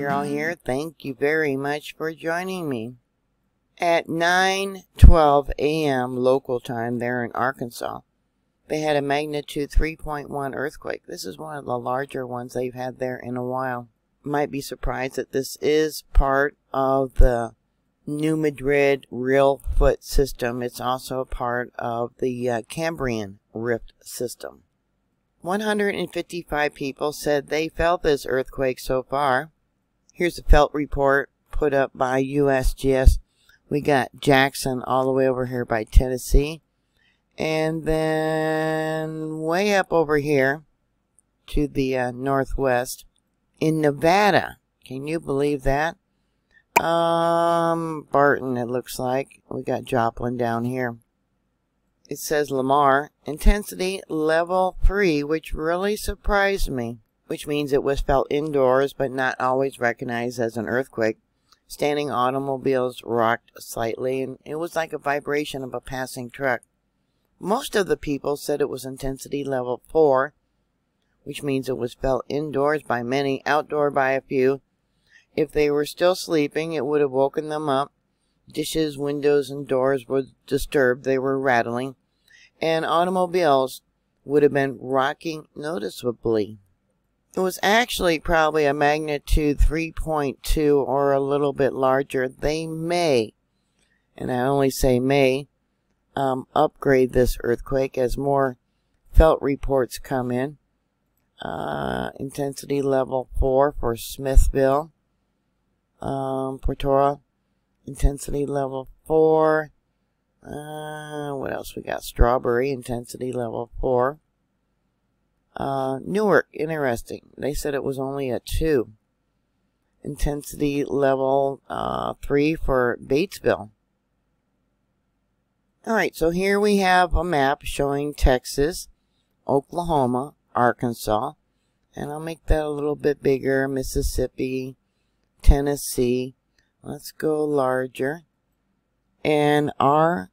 you're all here. Thank you very much for joining me. At 9:12 a.m. local time there in Arkansas, they had a magnitude 3.1 earthquake. This is one of the larger ones they've had there in a while. Might be surprised that this is part of the New Madrid Reelfoot system. It's also a part of the Cambrian rift system. 155 people said they felt this earthquake so far. Here's a felt report put up by USGS. We got Jackson all the way over here by Tennessee. And then way up over here to the northwest in Nevada. Can you believe that? Barton, it looks like. We got Joplin down here. It says Lamar, intensity level 3, which really surprised me, which means it was felt indoors but not always recognized as an earthquake. Standing automobiles rocked slightly, and it was like a vibration of a passing truck. Most of the people said it was intensity level 4, which means it was felt indoors by many, outdoor by a few. If they were still sleeping, it would have woken them up. Dishes, windows, and doors were disturbed. They were rattling. And automobiles would have been rocking noticeably. It was actually probably a magnitude 3.2 or a little bit larger. They may, and I only say may, upgrade this earthquake as more felt reports come in. Intensity level 4 for Smithville. Portora, intensity level 4. What else we got? Strawberry, intensity level 4. Newark, interesting. They said it was only a 2. Intensity level 3 for Batesville. Alright, so here we have a map showing Texas, Oklahoma, Arkansas, and I'll make that a little bit bigger. Mississippi, Tennessee. Let's go larger. And RFR,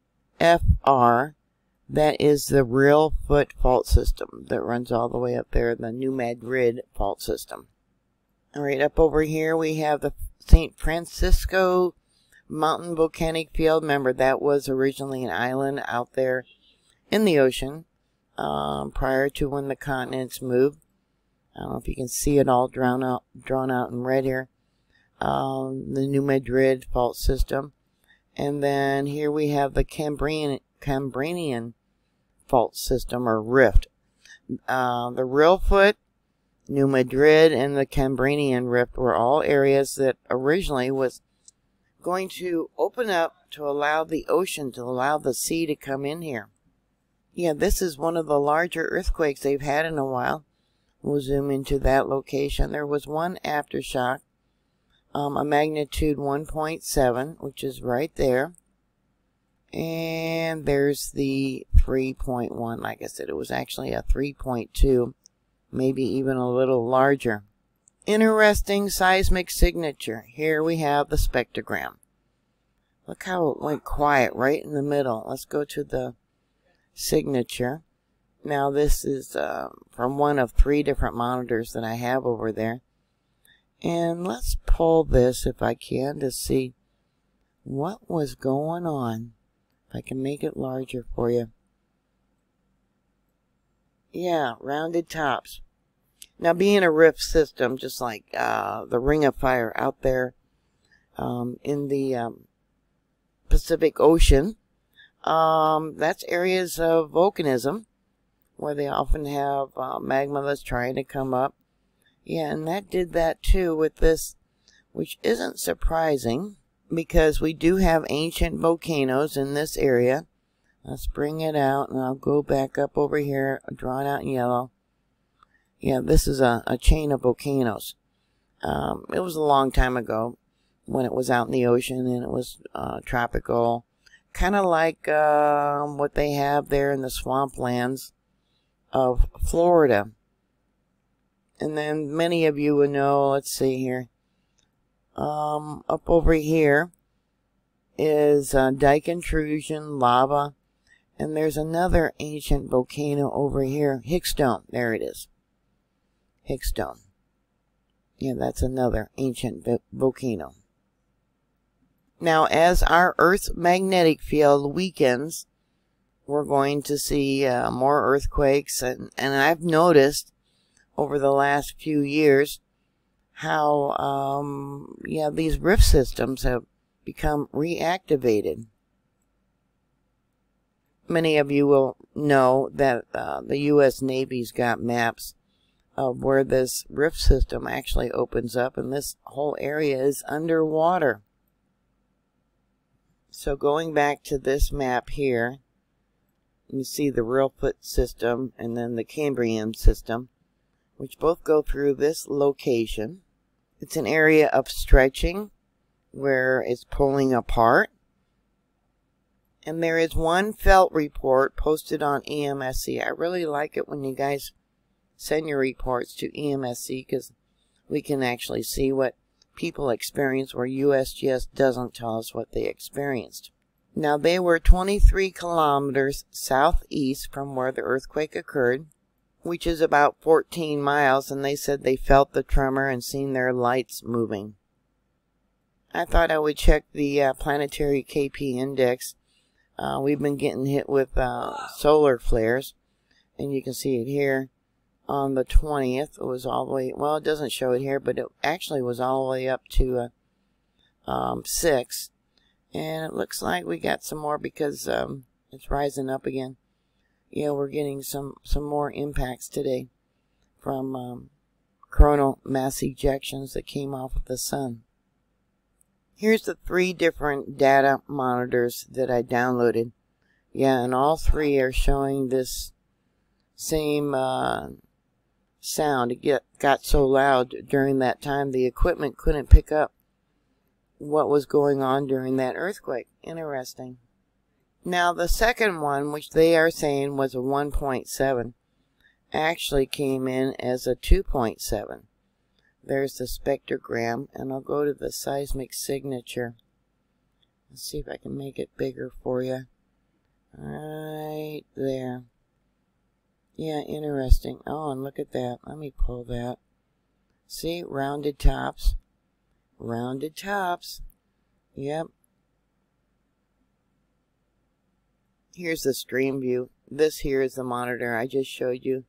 that is the Reelfoot fault system that runs all the way up there, the New Madrid fault system. Alright, up over here we have the St. Francisco Mountain Volcanic Field. Remember, that was originally an island out there in the ocean prior to when the continents moved. I don't know if you can see it all drawn out in red here. The New Madrid fault system. And then here we have the Cambrian fault system or rift. The Reelfoot, New Madrid, and the Cambrian rift were all areas that originally was going to open up to allow the ocean, to allow the sea to come in here. Yeah, this is one of the larger earthquakes they've had in a while. We'll zoom into that location. There was one aftershock, a magnitude 1.7, which is right there. And there's the 3.1. Like I said, it was actually a 3.2, maybe even a little larger. Interesting seismic signature. Here we have the spectrogram. Look how it went quiet right in the middle. Let's go to the signature. Now this is from one of 3 different monitors that I have over there. And let's pull this if I can to see what was going on. If I can make it larger for you. Yeah, rounded tops. Now, being a rift system, just like the Ring of Fire out there in the Pacific Ocean, that's areas of volcanism where they often have magma that's trying to come up. Yeah, and that did that too with this, which isn't surprising because we do have ancient volcanoes in this area. Let's bring it out, and I'll go back up over here, drawn out in yellow. Yeah, this is a chain of volcanoes. It was a long time ago when it was out in the ocean and it was tropical. Kind of like what they have there in the swamplands of Florida. And then many of you will know, let's see here. Up over here is dike intrusion, lava. And there's another ancient volcano over here. Hickstone. There it is. Hickstone. Yeah, that's another ancient volcano. Now, as our Earth's magnetic field weakens, we're going to see more earthquakes. And I've noticed over the last few years how, these rift systems have become reactivated. Many of you will know that the U.S. Navy's got maps of where this rift system actually opens up, and this whole area is underwater. So going back to this map here, you see the Reelfoot system and then the Cambrian system, which both go through this location. It's an area of stretching where it's pulling apart. And there is one felt report posted on EMSC. I really like it when you guys send your reports to EMSC, because we can actually see what people experience where USGS doesn't tell us what they experienced. Now, they were 23 kilometers southeast from where the earthquake occurred, which is about 14 miles, and they said they felt the tremor and seen their lights moving. I thought I would check the planetary KP index. We've been getting hit with solar flares, and you can see it here. On the 20th, it was all the way, well, it doesn't show it here, but it actually was all the way up to 6. And it looks like we got some more because it's rising up again. Yeah, we're getting some more impacts today from coronal mass ejections that came off of the sun. Here's the 3 different data monitors that I downloaded. Yeah, and all 3 are showing this same sound. It got so loud during that time the equipment couldn't pick up what was going on during that earthquake. Interesting. Now, the second one, which they are saying was a 1.7, actually came in as a 2.7. There's the spectrogram, and I'll go to the seismic signature. Let's see if I can make it bigger for you. Right there. Yeah, interesting. Oh, and look at that. Let me pull that. See, rounded tops. Rounded tops. Yep. Here's the stream view. This here is the monitor I just showed you.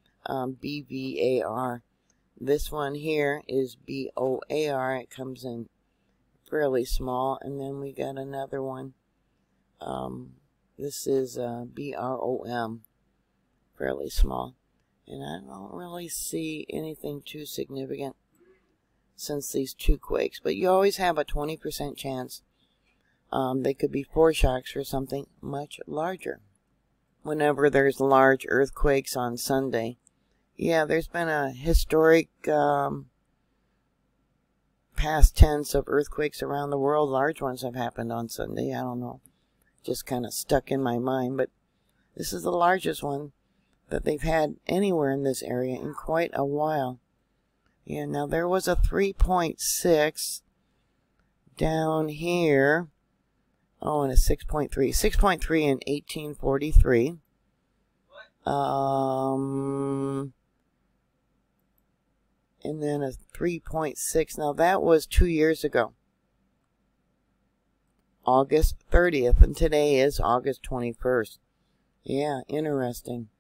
BVAR. This one here is BOAR. It comes in fairly small. And then we got another one. This is BROM. Fairly small. And I don't really see anything too significant since these 2 quakes. But you always have a 20% chance. They could be foreshocks for something much larger. Whenever there's large earthquakes on Sunday, yeah, there's been a historic past tense of earthquakes around the world. Large ones have happened on Sunday. I don't know. Just kind of stuck in my mind. But this is the largest one that they've had anywhere in this area in quite a while. Yeah, now there was a 3.6 down here. Oh, and a 6.3. 6.3 in 1843. And then a 3.6. Now that was 2 years ago. August 30th. And today is August 21st. Yeah, interesting.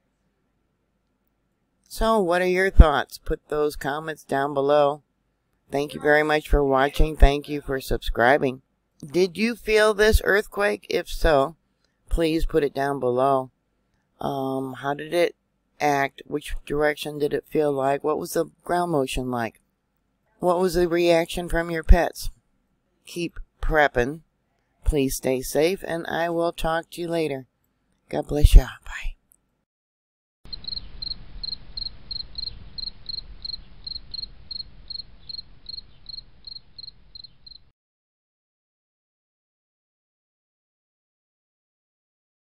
So, what are your thoughts? Put those comments down below. Thank you very much for watching. Thank you for subscribing. Did you feel this earthquake? If so, please put it down below. How did it act? Which direction did it feel like? What was the ground motion like? What was the reaction from your pets? Keep prepping. Please stay safe, and I will talk to you later. God bless you. Bye.